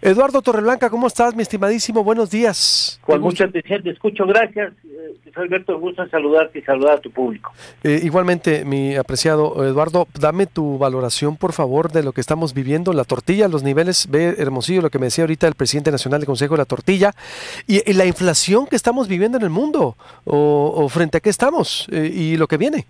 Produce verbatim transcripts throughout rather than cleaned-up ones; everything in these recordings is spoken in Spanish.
Eduardo Torreblanca, ¿cómo estás, mi estimadísimo? Buenos días. Con mucha atención te escucho, gracias. Eh, Alberto, gusto en saludarte y saludar a tu público. Eh, igualmente, mi apreciado Eduardo, dame tu valoración, por favor, de lo que estamos viviendo. La tortilla, los niveles, ve Hermosillo, lo que me decía ahorita el presidente nacional del Consejo de la Tortilla, y, y la inflación que estamos viviendo en el mundo, o, o frente a qué estamos, eh, y lo que viene.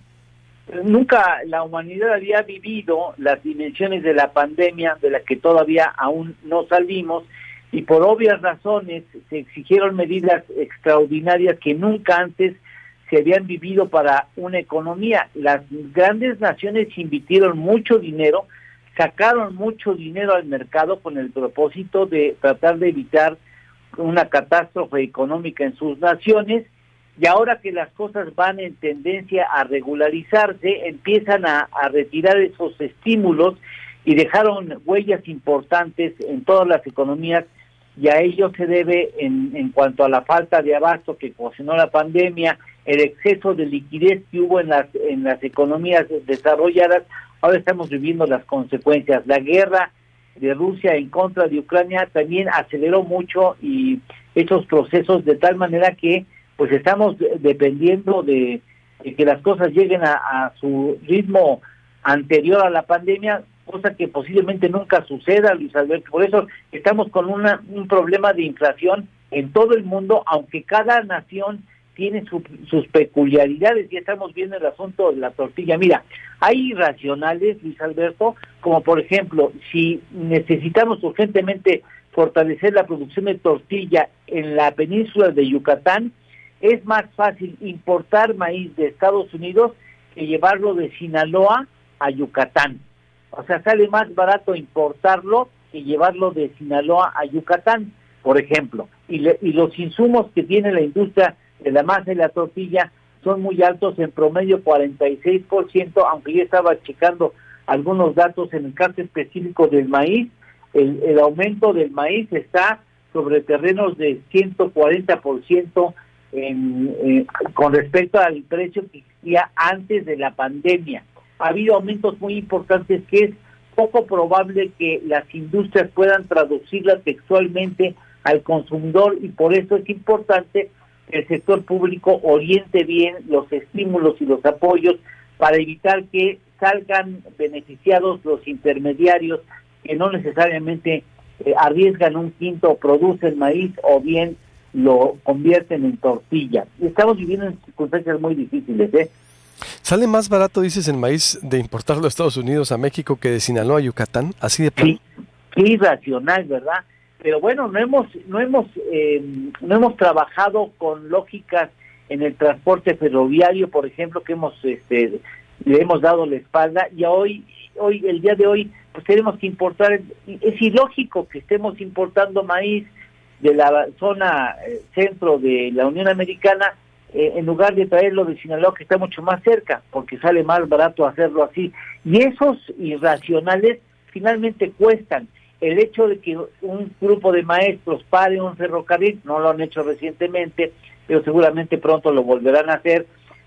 Nunca la humanidad había vivido las dimensiones de la pandemia, de la que todavía aún no salimos, y por obvias razones se exigieron medidas extraordinarias que nunca antes se habían vivido para una economía. Las grandes naciones invirtieron mucho dinero, sacaron mucho dinero al mercado con el propósito de tratar de evitar una catástrofe económica en sus naciones. Y ahora que las cosas van en tendencia a regularizarse, empiezan a, a retirar esos estímulos y dejaron huellas importantes en todas las economías, y a ello se debe en, en cuanto a la falta de abasto que ocasionó la pandemia, el exceso de liquidez que hubo en las, en las economías desarrolladas. Ahora estamos viviendo las consecuencias. La guerra de Rusia en contra de Ucrania también aceleró mucho y esos procesos, de tal manera que pues estamos dependiendo de, de que las cosas lleguen a, a su ritmo anterior a la pandemia, cosa que posiblemente nunca suceda, Luis Alberto. Por eso estamos con una, un problema de inflación en todo el mundo, aunque cada nación tiene su, sus peculiaridades, y estamos viendo el asunto de la tortilla. Mira, hay irracionales, Luis Alberto, como por ejemplo, si necesitamos urgentemente fortalecer la producción de tortilla en la península de Yucatán, es más fácil importar maíz de Estados Unidos que llevarlo de Sinaloa a Yucatán. O sea, sale más barato importarlo que llevarlo de Sinaloa a Yucatán, por ejemplo. Y, le, y los insumos que tiene la industria de la masa y la tortilla son muy altos, en promedio cuarenta y seis por ciento, aunque yo estaba checando algunos datos en el caso específico del maíz. El, el aumento del maíz está sobre terrenos de ciento cuarenta por ciento En, eh, con respecto al precio que existía antes de la pandemia. Ha habido aumentos muy importantes que es poco probable que las industrias puedan traducirla textualmente al consumidor, y por eso es importante que el sector público oriente bien los estímulos y los apoyos para evitar que salgan beneficiados los intermediarios que no necesariamente eh, arriesgan un quinto o producen maíz o bien lo convierten en tortilla. Estamos viviendo en circunstancias muy difíciles, ¿eh? ¿Sale más barato, dices, el maíz de importarlo de Estados Unidos a México que de Sinaloa a Yucatán? Así de plano. Sí, qué irracional, ¿verdad? Pero bueno, no hemos no hemos eh, no hemos trabajado con lógicas en el transporte ferroviario, por ejemplo, que hemos este le hemos dado la espalda, y hoy hoy el día de hoy pues tenemos que importar. Es ilógico que estemos importando maíz de la zona eh, centro de la Unión Americana, eh, en lugar de traerlo de Sinaloa, que está mucho más cerca, porque sale más barato hacerlo así. Y esos irracionales finalmente cuestan. El hecho de que un grupo de maestros pare un ferrocarril, no lo han hecho recientemente, pero seguramente pronto lo volverán a hacer,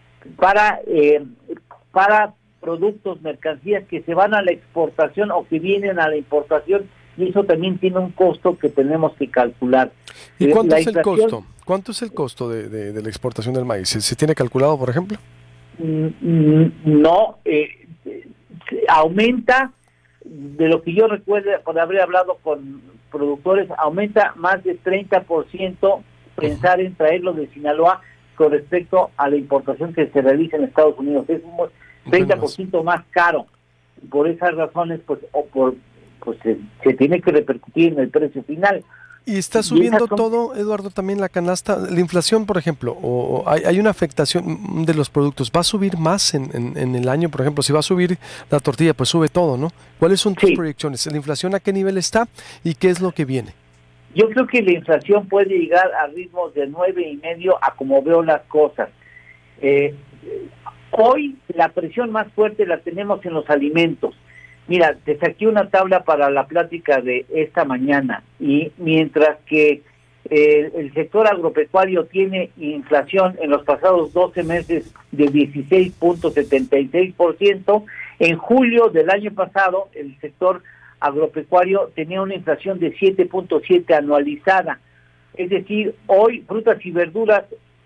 para, eh, para productos, mercancías que se van a la exportación o que vienen a la importación, y eso también tiene un costo que tenemos que calcular. ¿Y cuánto la es el costo? ¿Cuánto es el costo de, de, de la exportación del maíz? ¿Se, ¿Se tiene calculado, por ejemplo? No, eh, aumenta, de lo que yo recuerdo por haber hablado con productores, aumenta más de treinta por ciento pensar en traerlo de Sinaloa con respecto a la importación que se realiza en Estados Unidos. Es un treinta por ciento más caro. Por esas razones, pues, o por pues se, se tiene que repercutir en el precio final. Y está subiendo todo, Eduardo, también la canasta, la inflación, por ejemplo, o, o hay, hay una afectación de los productos. ¿Va a subir más en, en, en el año? Por ejemplo, si va a subir la tortilla, pues sube todo, ¿no? ¿Cuáles son tus sí. proyecciones? ¿La inflación a qué nivel está y qué es lo que viene? Yo creo que la inflación puede llegar a ritmos de nueve y medio a como veo las cosas. Eh, hoy la presión más fuerte la tenemos en los alimentos. Mira, te saqué una tabla para la plática de esta mañana, y mientras que eh, el sector agropecuario tiene inflación en los pasados doce meses de dieciséis punto setenta y seis por ciento, en julio del año pasado el sector agropecuario tenía una inflación de siete punto siete anualizada. Es decir, hoy frutas y verduras,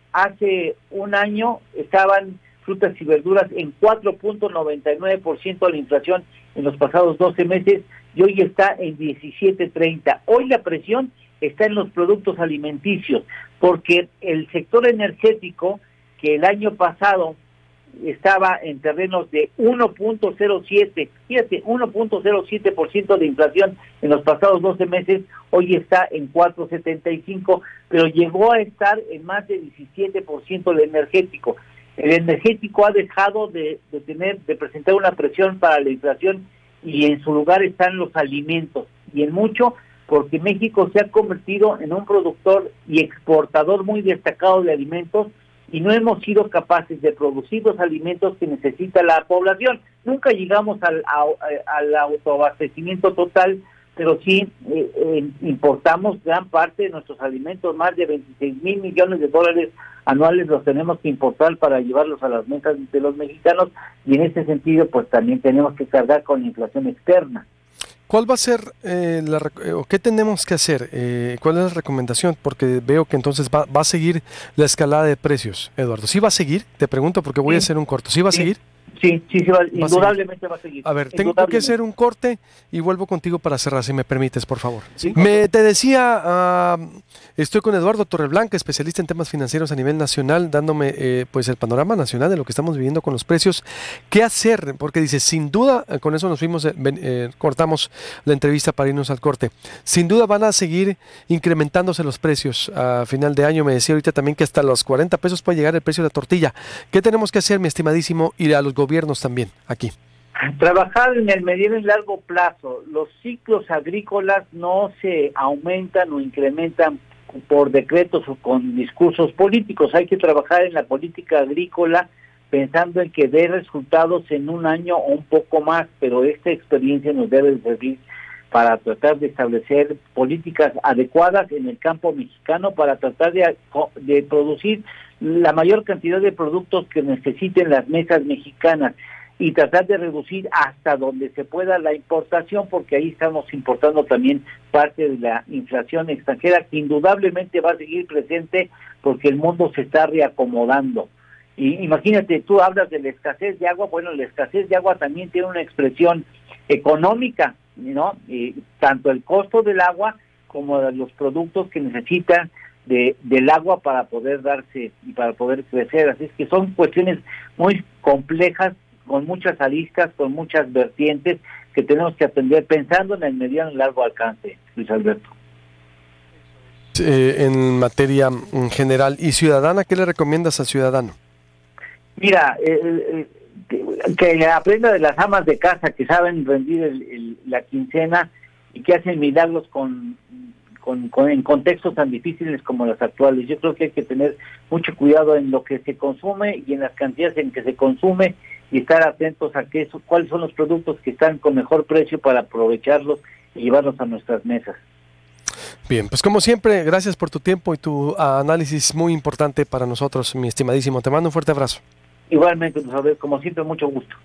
hace un año estaban frutas y verduras en cuatro punto noventa y nueve por ciento de la inflación en los pasados doce meses y hoy está en diecisiete punto treinta. Hoy la presión está en los productos alimenticios, porque el sector energético, que el año pasado estaba en terrenos de uno punto cero siete, fíjate, uno punto cero siete por ciento de inflación en los pasados doce meses, hoy está en cuatro punto setenta y cinco, pero llegó a estar en más de diecisiete por ciento del energético. El energético ha dejado de, de tener, de presentar una presión para la inflación y en su lugar están los alimentos, y en mucho porque México se ha convertido en un productor y exportador muy destacado de alimentos, y no hemos sido capaces de producir los alimentos que necesita la población. Nunca llegamos al, a, al autoabastecimiento total, pero sí eh, eh, importamos gran parte de nuestros alimentos, más de veintiséis mil millones de dólares anuales los tenemos que importar para llevarlos a las mesas de los mexicanos, y en ese sentido pues también tenemos que cargar con la inflación externa. ¿Cuál va a ser, eh, la, o qué tenemos que hacer? Eh, ¿Cuál es la recomendación? Porque veo que entonces va, va a seguir la escalada de precios, Eduardo. ¿Sí va a seguir? Te pregunto porque voy sí. a hacer un corto. ¿Sí va a sí. seguir? Sí, sí, sí va, va indudablemente va a seguir. A ver, tengo que hacer un corte y vuelvo contigo para cerrar, si me permites, por favor. ¿Sí? Me, te decía, uh, estoy con Eduardo Torreblanca, especialista en temas financieros a nivel nacional, dándome eh, pues el panorama nacional de lo que estamos viviendo con los precios. ¿Qué hacer? Porque dice, sin duda, con eso nos fuimos, eh, eh, cortamos la entrevista para irnos al corte. Sin duda van a seguir incrementándose los precios a final de año. Me decía ahorita también que hasta los cuarenta pesos puede llegar el precio de la tortilla. ¿Qué tenemos que hacer, mi estimadísimo, y a los gobiernos también aquí? Trabajar en el mediano y largo plazo. Los ciclos agrícolas no se aumentan o incrementan por decretos o con discursos políticos. Hay que trabajar en la política agrícola pensando en que dé resultados en un año o un poco más, pero esta experiencia nos debe servir para tratar de establecer políticas adecuadas en el campo mexicano, para tratar de, de producir la mayor cantidad de productos que necesiten las mesas mexicanas y tratar de reducir hasta donde se pueda la importación, porque ahí estamos importando también parte de la inflación extranjera, que indudablemente va a seguir presente porque el mundo se está reacomodando. Y imagínate, tú hablas de la escasez de agua, bueno, la escasez de agua también tiene una expresión económica, ¿no? Y tanto el costo del agua como de los productos que necesitan de del agua para poder darse y para poder crecer. Así es que son cuestiones muy complejas, con muchas aristas, con muchas vertientes que tenemos que atender pensando en el mediano y largo alcance, Luis Alberto. Eh, en materia en general y ciudadana, ¿qué le recomiendas al ciudadano? Mira, eh, eh, que aprenda de las amas de casa que saben rendir el, el, la quincena y que hacen milagros con, con, con en contextos tan difíciles como los actuales. Yo creo que hay que tener mucho cuidado en lo que se consume y en las cantidades en que se consume y estar atentos a qué, cuáles son los productos que están con mejor precio para aprovecharlos y llevarlos a nuestras mesas. Bien, pues como siempre, gracias por tu tiempo y tu análisis muy importante para nosotros, mi estimadísimo. Te mando un fuerte abrazo. Igualmente, como siempre, mucho gusto.